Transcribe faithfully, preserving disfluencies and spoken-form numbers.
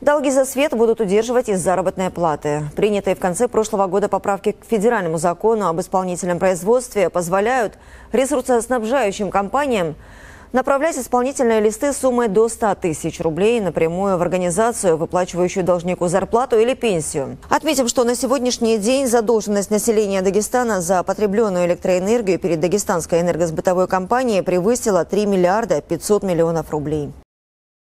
Долги за свет будут удерживать из заработной платы. Принятые в конце прошлого года поправки к федеральному закону об исполнительном производстве позволяют ресурсоснабжающим компаниям направлять исполнительные листы суммой до ста тысяч рублей напрямую в организацию, выплачивающую должнику зарплату или пенсию. Отметим, что на сегодняшний день задолженность населения Дагестана за потребленную электроэнергию перед Дагестанской энергосбытовой компанией превысила три миллиарда пятьсот миллионов рублей.